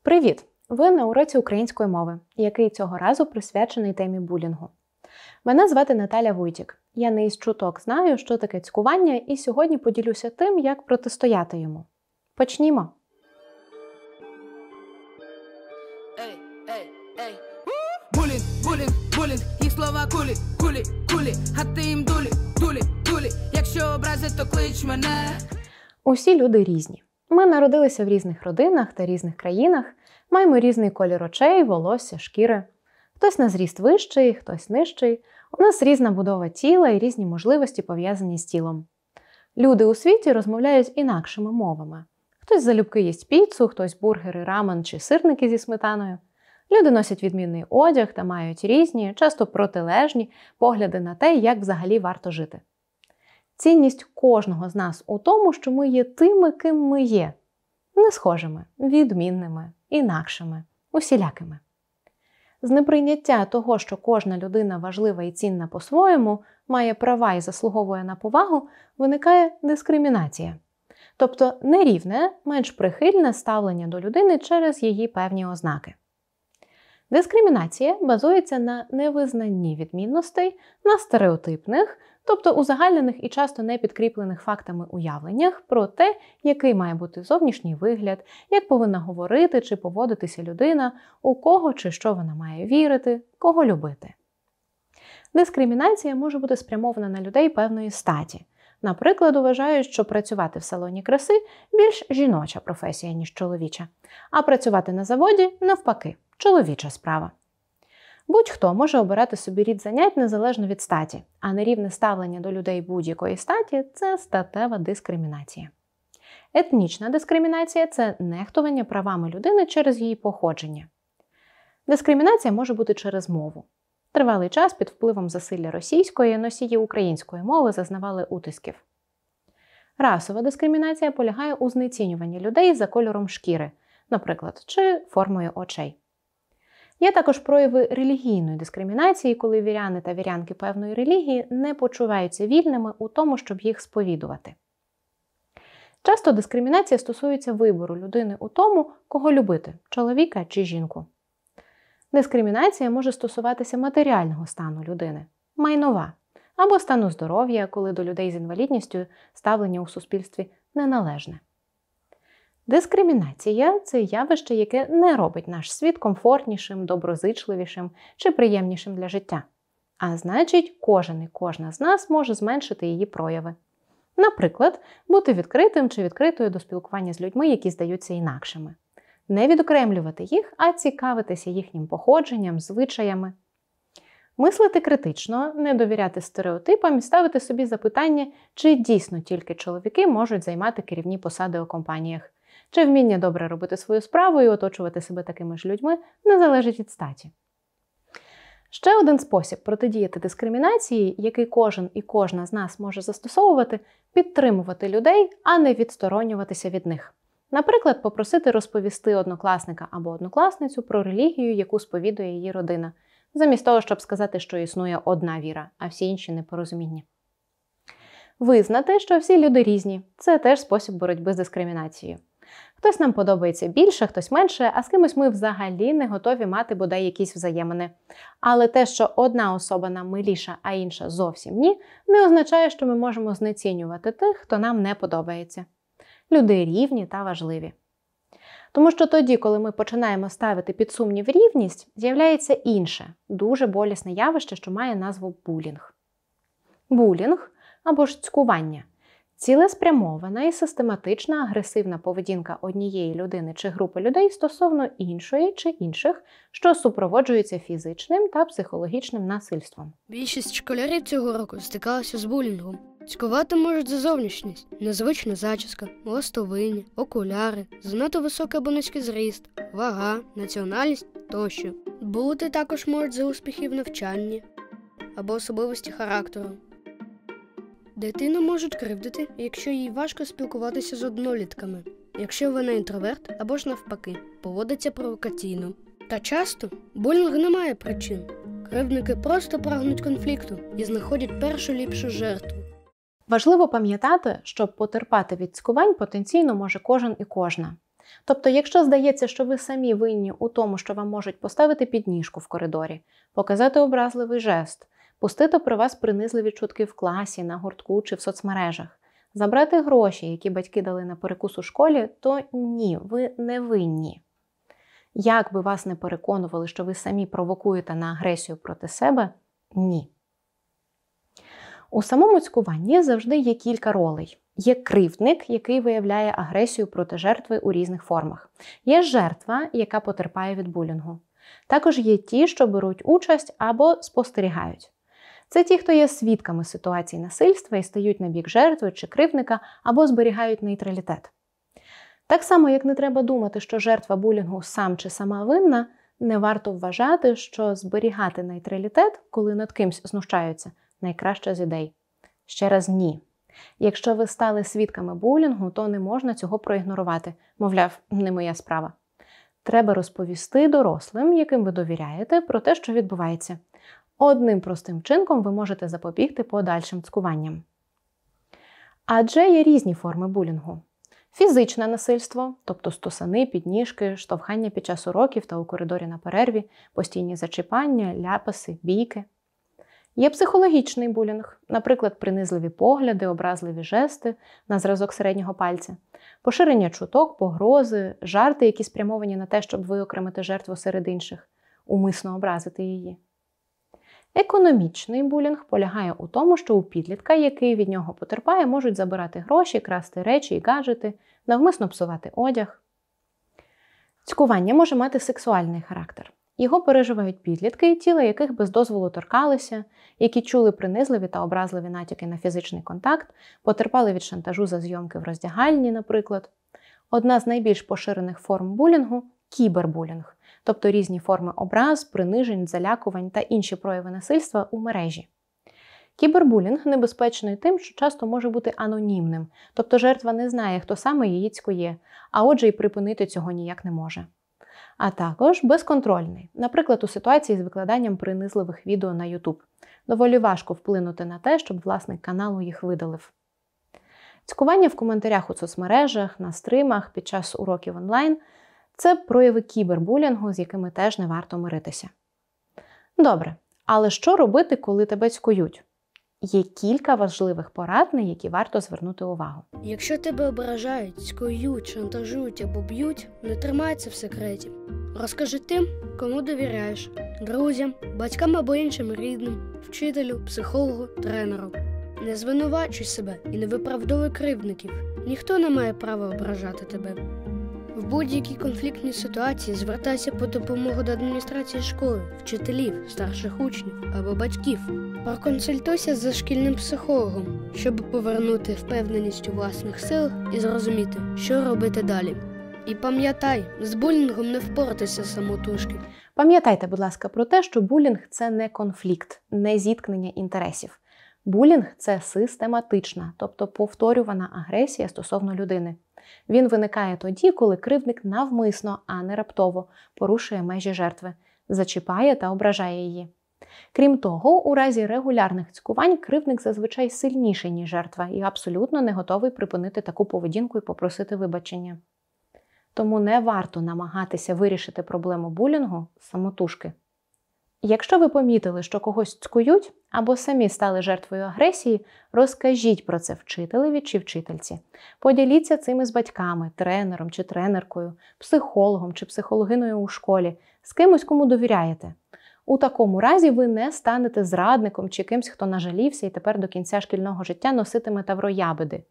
Привіт! Ви на уроці української мови, який цього разу присвячений темі булінгу. Мене звати Наталя Вуйтік. Я не із чуток знаю, що таке цькування, і сьогодні поділюся тим, як протистояти йому. Почнімо! Булінг, булінг, булінг, їх слова кулі, кулі, кулі, а ти їм дулі, дулі, дулі, якщо образять, то клич мене. Усі люди різні. Ми народилися в різних родинах та різних країнах, маємо різний колір очей, волосся, шкіри. Хтось на зріст вищий, хтось нижчий. У нас різна будова тіла і різні можливості, пов'язані з тілом. Люди у світі розмовляють інакшими мовами. Хтось залюбки їсть піцу, хтось бургери, рамен чи сирники зі сметаною. Люди носять відмінний одяг та мають різні, часто протилежні погляди на те, як взагалі варто жити. Цінність кожного з нас у тому, що ми є тими, ким ми є. Не схожими, відмінними, інакшими, усілякими. З неприйняття того, що кожна людина важлива і цінна по-своєму, має права і заслуговує на повагу, виникає дискримінація. Тобто нерівне, менш прихильне ставлення до людини через її певні ознаки. Дискримінація базується на невизнанні відмінностей, на стереотипних, тобто узагальнених і часто не підкріплених фактами уявленнях про те, який має бути зовнішній вигляд, як повинна говорити чи поводитися людина, у кого чи що вона має вірити, кого любити. Дискримінація може бути спрямована на людей певної статі. Наприклад, вважають, що працювати в салоні краси – більш жіноча професія, ніж чоловіча, а працювати на заводі – навпаки, чоловіча справа. Будь-хто може обирати собі рід занять незалежно від статі, а нерівне ставлення до людей будь-якої статі – це статева дискримінація. Етнічна дискримінація – це нехтування правами людини через її походження. Дискримінація може бути через мову. Тривалий час під впливом засилля російської носії української мови зазнавали утисків. Расова дискримінація полягає у знецінюванні людей за кольором шкіри, наприклад, чи формою очей. Є також прояви релігійної дискримінації, коли віряни та вірянки певної релігії не почуваються вільними у тому, щоб їх сповідувати. Часто дискримінація стосується вибору людини у тому, кого любити – чоловіка чи жінку. Дискримінація може стосуватися матеріального стану людини – майнова, або стану здоров'я, коли до людей з інвалідністю ставлення у суспільстві неналежне. Дискримінація – це явище, яке не робить наш світ комфортнішим, доброзичливішим чи приємнішим для життя. А значить, кожен і кожна з нас може зменшити її прояви. Наприклад, бути відкритим чи відкритою до спілкування з людьми, які здаються інакшими. Не відокремлювати їх, а цікавитися їхнім походженням, звичаями. Мислити критично, не довіряти стереотипам і ставити собі запитання, чи дійсно тільки чоловіки можуть займати керівні посади у компаніях. Чи вміння добре робити свою справу і оточувати себе такими ж людьми не залежить від статі. Ще один спосіб протидіяти дискримінації, який кожен і кожна з нас може застосовувати – підтримувати людей, а не відсторонюватися від них. Наприклад, попросити розповісти однокласника або однокласницю про релігію, яку сповідує її родина, замість того, щоб сказати, що існує одна віра, а всі інші непорозуміння. Визнати, що всі люди різні – це теж спосіб боротьби з дискримінацією. Хтось нам подобається більше, хтось менше, а з кимось ми взагалі не готові мати бодай якісь взаємини. Але те, що одна особа нам миліша, а інша зовсім ні, не означає, що ми можемо знецінювати тих, хто нам не подобається. Люди рівні та важливі. Тому що тоді, коли ми починаємо ставити під сумнів рівність, з'являється інше, дуже болісне явище, що має назву булінг. Булінг, або ж цькування – цілеспрямована і систематична агресивна поведінка однієї людини чи групи людей стосовно іншої чи інших, що супроводжується фізичним та психологічним насильством. Більшість школярів цього року стикалася з булінгом. Цькувати можуть за зовнішність, незвична зачіска, ластовиння, окуляри, занадто високий або низький зріст, вага, національність тощо. Бути також можуть за успіхи в навчанні або особливості характеру. Дитину можуть кривдити, якщо їй важко спілкуватися з однолітками, якщо вона інтроверт або ж навпаки, поводиться провокаційно. Та часто булінг не має причин. Кривдники просто прагнуть конфлікту і знаходять першу ліпшу жертву. Важливо пам'ятати, що потерпати від цькувань потенційно може кожен і кожна. Тобто, якщо здається, що ви самі винні у тому, що вам можуть поставити підніжку в коридорі, показати образливий жест, пустити про вас принизливі чутки в класі, на гуртку чи в соцмережах, забрати гроші, які батьки дали на перекус у школі, то ні, ви не винні. Як би вас не переконували, що ви самі провокуєте на агресію проти себе – ні. У самому цькуванні завжди є кілька ролей. Є кривдник, який виявляє агресію проти жертви у різних формах. Є жертва, яка потерпає від булінгу. Також є ті, що беруть участь або спостерігають. Це ті, хто є свідками ситуацій насильства і стають на бік жертви чи кривдника, або зберігають нейтралітет. Так само, як не треба думати, що жертва булінгу сам чи сама винна, не варто вважати, що зберігати нейтралітет, коли над кимсь знущаються, найкраща з ідей. Ще раз ні. Якщо ви стали свідками булінгу, то не можна цього проігнорувати. Мовляв, не моя справа. Треба розповісти дорослим, яким ви довіряєте, про те, що відбувається. Одним простим вчинком ви можете запобігти подальшим цькуванням. Адже є різні форми булінгу. Фізичне насильство, тобто стосани, підніжки, штовхання під час уроків та у коридорі на перерві, постійні зачіпання, ляпаси, бійки. Є психологічний булінг, наприклад, принизливі погляди, образливі жести на зразок середнього пальця, поширення чуток, погрози, жарти, які спрямовані на те, щоб виокремити жертву серед інших, умисно образити її. Економічний булінг полягає у тому, що у підлітка, який від нього потерпає, можуть забирати гроші, красти речі і гаджети, навмисно псувати одяг. Цькування може мати сексуальний характер. Його переживають підлітки, тіла яких без дозволу торкалися, які чули принизливі та образливі натяки на фізичний контакт, потерпали від шантажу за зйомки в роздягальні, наприклад. Одна з найбільш поширених форм булінгу – кібербулінг, тобто різні форми образ, принижень, залякувань та інші прояви насильства у мережі. Кібербулінг небезпечний тим, що часто може бути анонімним, тобто жертва не знає, хто саме її цькує, а отже і припинити цього ніяк не може. А також безконтрольний, наприклад, у ситуації з викладанням принизливих відео на YouTube. Доволі важко вплинути на те, щоб власник каналу їх видалив. Цькування в коментарях у соцмережах, на стримах, під час уроків онлайн – це прояви кібербулінгу, з якими теж не варто миритися. Добре, але що робити, коли тебе цькують? Є кілька важливих порад, на які варто звернути увагу. Якщо тебе ображають, цькують, шантажують або б'ють, не тримай це в секреті. Розкажи тим, кому довіряєш – друзям, батькам або іншим рідним, вчителю, психологу, тренеру. Не звинувачуй себе і не виправдовуй кривдників. Ніхто не має права ображати тебе. В будь-якій конфліктній ситуації звертайся по допомогу до адміністрації школи, вчителів, старших учнів або батьків. Проконсультуйся з шкільним психологом, щоб повернути впевненість у власних силах і зрозуміти, що робити далі. І пам'ятай, з булінгом не впоратися самотужки. Пам'ятайте, будь ласка, про те, що булінг – це не конфлікт, не зіткнення інтересів. Булінг – це систематична, тобто повторювана агресія стосовно людини. Він виникає тоді, коли кривдник навмисно, а не раптово, порушує межі жертви, зачіпає та ображає її. Крім того, у разі регулярних цькувань кривдник зазвичай сильніший, ніж жертва, і абсолютно не готовий припинити таку поведінку і попросити вибачення. Тому не варто намагатися вирішити проблему булінгу самотужки. Якщо ви помітили, що когось цькують або самі стали жертвою агресії, розкажіть про це вчителеві чи вчительці. Поділіться цим із батьками, тренером чи тренеркою, психологом чи психологиною у школі, з кимось, кому довіряєте. У такому разі ви не станете зрадником чи кимсь, хто нажалівся і тепер до кінця шкільного життя носитиме тавроябеди.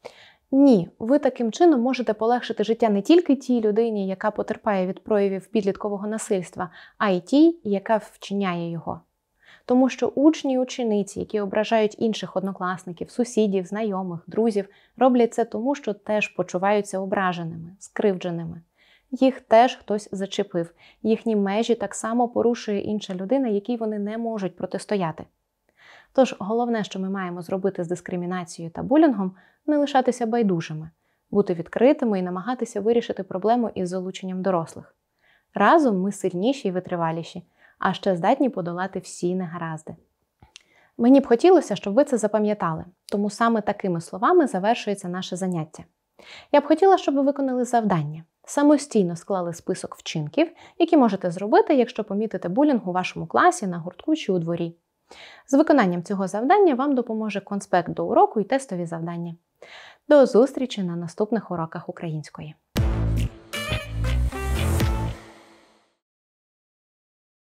Ні, ви таким чином можете полегшити життя не тільки тій людині, яка потерпає від проявів підліткового насильства, а й тій, яка вчиняє його. Тому що учні і учениці, які ображають інших однокласників, сусідів, знайомих, друзів, роблять це тому, що теж почуваються ображеними, скривдженими. Їх теж хтось зачепив. Їхні межі так само порушує інша людина, якій вони не можуть протистояти. Тож головне, що ми маємо зробити з дискримінацією та булінгом – не лишатися байдужими, бути відкритими і намагатися вирішити проблему із залученням дорослих. Разом ми сильніші і витриваліші, а ще здатні подолати всі негаразди. Мені б хотілося, щоб ви це запам'ятали, тому саме такими словами завершується наше заняття. Я б хотіла, щоб ви виконали завдання. самостійно склали список вчинків, які можете зробити, якщо помітите булінг у вашому класі, на гуртку чи у дворі. З виконанням цього завдання вам допоможе конспект до уроку і тестові завдання. До зустрічі на наступних уроках української!